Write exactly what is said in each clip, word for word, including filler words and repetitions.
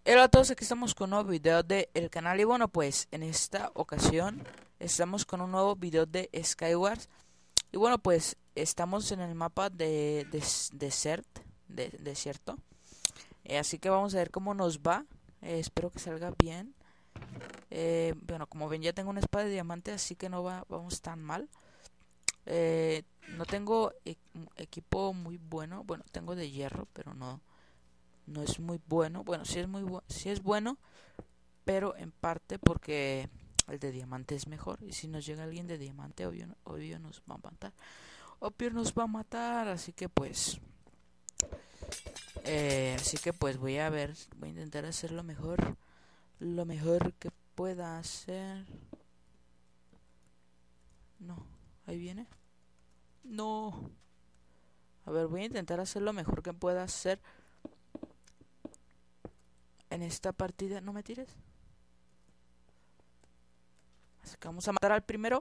Hola a todos, aquí estamos con un nuevo video del canal y bueno, pues en esta ocasión estamos con un nuevo video de Skywars y bueno, pues estamos en el mapa de, de Desert, de, desierto, eh, así que vamos a ver cómo nos va. Eh, espero que salga bien. Eh, bueno, como ven ya tengo una espada de diamante, así que no va, vamos tan mal. Eh, no tengo e equipo muy bueno, bueno, tengo de hierro, pero no no es muy bueno. Bueno, sí es muy bu sí es bueno, pero en parte porque el de diamante es mejor. Y si nos llega alguien de diamante, obvio, obvio nos va a matar. Obvio nos va a matar. Así que pues. Eh, así que pues voy a ver. Voy a intentar hacer lo mejor. Lo mejor que pueda hacer. No. Ahí viene. No. A ver, voy a intentar hacer lo mejor que pueda hacer. En esta partida. No me tires. Así que vamos a matar al primero.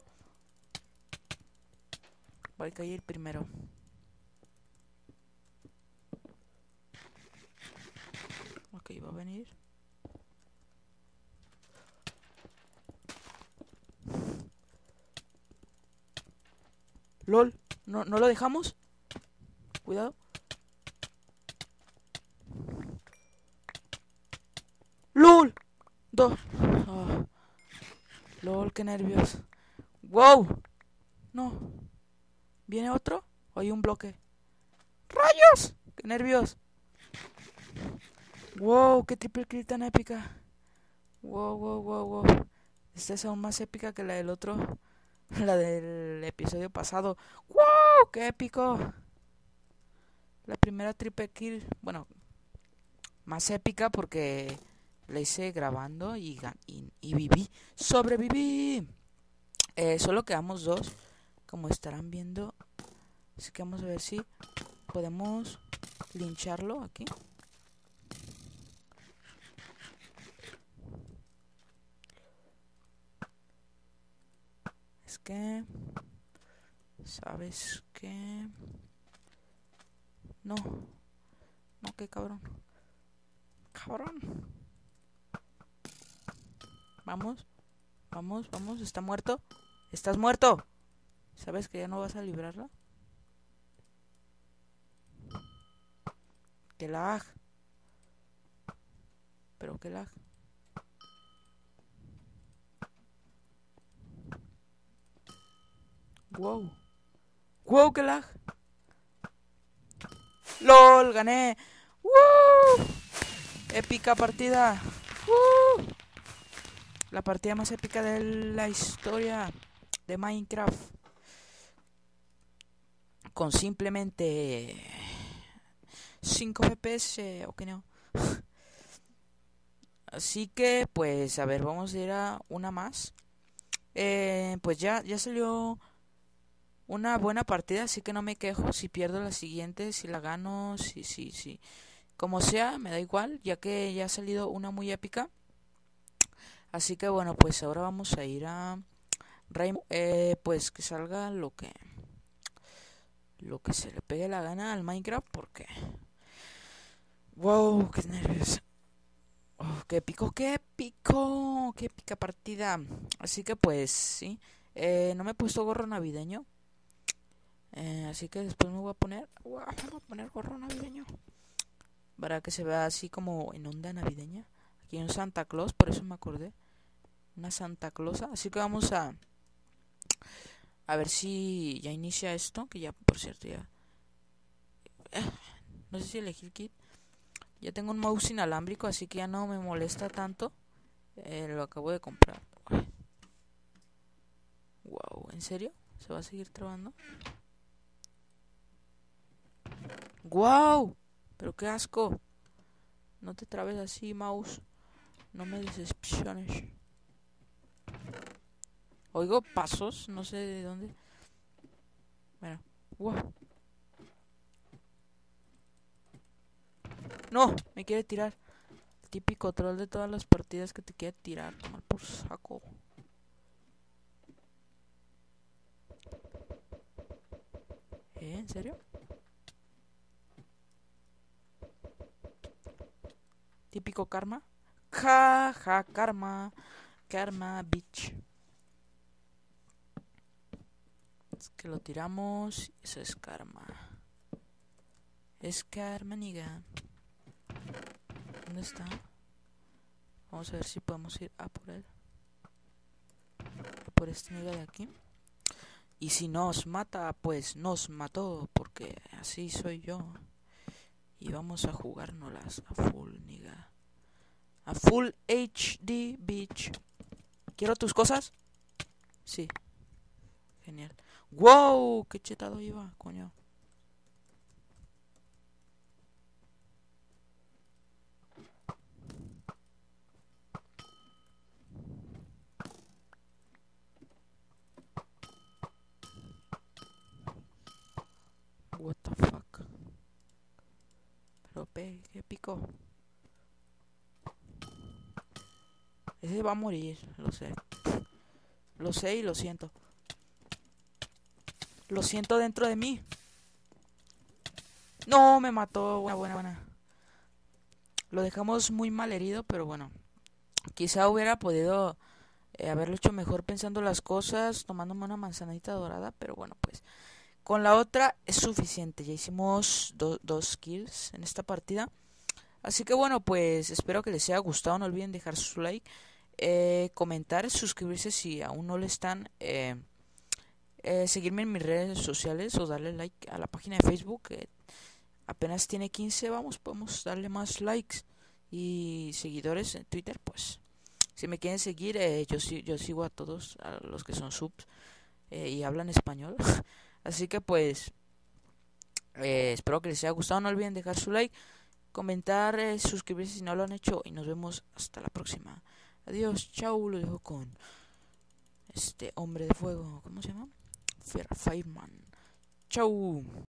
Va a caer el primero. Ok, va a venir. LOL, no, no lo dejamos. Cuidado. LOL. Dos. Oh. LOL, qué nervios. Wow. No. ¿Viene otro? O hay un bloque. ¡Rayos! ¡Qué nervios! Wow, qué triple kill tan épica. Wow, wow, wow, wow. Esta es aún más épica que la del otro. La del episodio pasado. ¡Wow! ¡Qué épico! La primera triple kill. Bueno, más épica porque la hice grabando y, y, y viví. ¡Sobreviví! Eh, solo quedamos dos, como estarán viendo. Así que vamos a ver si podemos lincharlo aquí. Es que... ¿Sabes qué? No. No, qué cabrón. Cabrón. Vamos. Vamos, vamos. ¿Está muerto? ¡Estás muerto! ¿Sabes que ya no vas a librarla? ¡Qué lag! Pero qué lag. Wow. Wow, qué lag. LOL, gané. ¡Woo! Épica partida. ¡Woo! La partida más épica de la historia de Minecraft. Con simplemente cinco F P S, o que no. Así que, pues, a ver, vamos a ir a una más. Eh, pues ya, ya salió una buena partida, así que no me quejo si pierdo la siguiente, si la gano, si, si, si. Como sea, me da igual, ya que ya ha salido una muy épica. Así que bueno, pues ahora vamos a ir a Rainbow. Eh, pues que salga lo que lo que se le pegue la gana al Minecraft, porque wow, qué nervios. Oh, qué épico, qué épico, qué épica partida. Así que pues sí, eh, no me he puesto gorro navideño. Eh, así que después me voy a poner, wow, me voy a poner gorro navideño para que se vea así como en onda navideña. Aquí hay un Santa Claus, por eso me acordé. Una Santa Clausa. Así que vamos a a ver si ya inicia esto, que ya, por cierto, ya eh, no sé si elegí el kit. Ya tengo un mouse inalámbrico, así que ya no me molesta tanto. Eh, lo acabo de comprar. Wow, ¿en serio? ¿Se va a seguir trabando? ¡Wow! Pero qué asco. No te trabes así, mouse. No me decepciones. Oigo pasos, no sé de dónde. Bueno, wow. No, me quiere tirar. El típico troll de todas las partidas que te quiere tirar. Tomar por saco. ¿Eh? ¿En serio? Típico karma. Ja, ja, karma. Karma, bitch. Es que lo tiramos. Eso es karma. Es karma, niga. ¿Dónde está? Vamos a ver si podemos ir a por él. A por este niga de aquí. Y si nos mata, pues nos mató. Porque así soy yo. Y vamos a jugárnoslas a full, niga. A full H D, bitch. ¿Quiero tus cosas? Sí. Genial. ¡Wow! ¡Qué chetado iba, coño! What the fuck. Pero pe, ¿qué pico? Ese va a morir, lo sé. Lo sé y lo siento. Lo siento dentro de mí. No, me mató. Buena, buena, buena. Lo dejamos muy mal herido, pero bueno. Quizá hubiera podido eh, haberlo hecho mejor pensando las cosas, tomándome una manzanita dorada, pero bueno, pues con la otra es suficiente. Ya hicimos do dos kills en esta partida. Así que bueno, pues espero que les haya gustado. No olviden dejar su like, eh, comentar, suscribirse si aún no lo están, eh, eh, seguirme en mis redes sociales o darle like a la página de Facebook, que apenas tiene quince. Vamos, podemos darle más likes y seguidores en Twitter. Pues si me quieren seguir, eh, yo, yo sigo a todos, a los que son subs eh, y hablan español. Así que pues eh, espero que les haya gustado. No olviden dejar su like, comentar, eh, suscribirse si no lo han hecho. Y nos vemos hasta la próxima. Adiós, chau. Lo dejo con este hombre de fuego. ¿Cómo se llama? Fireman. Chau.